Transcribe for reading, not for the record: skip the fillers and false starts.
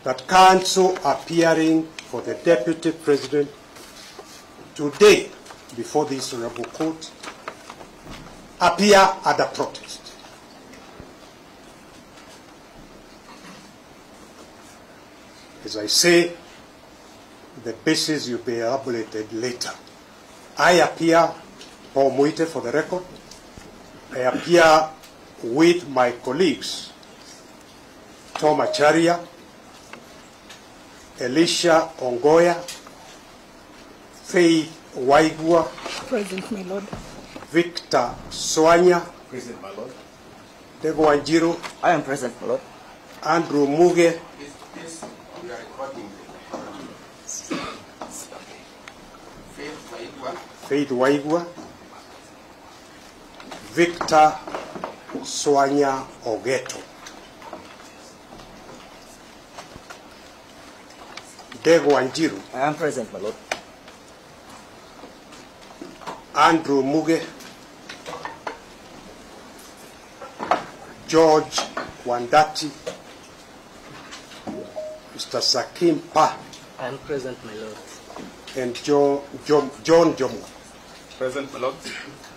that counsel appearing for the Deputy President today before this honorable court appear under protest. As I say, the basis will be elaborated later. I appear, Paul Muite for the record. I appear with my colleagues, Tom Acharya, Elisha Ongoya, Faith Waigua, Present, my Lord. Victor Soanya, Present, my Lord. Dego Wanjiru, I am present, my Lord. Andrew Muge, We are recording. Faith Waigua, Victor Soanya Ogeto, Dego Wanjiru, I am present, my Lord. Andrew Muge, George Wandati, Mr. Sakim Pa, I am present, my Lord. and John Jomo. Present, my Lord.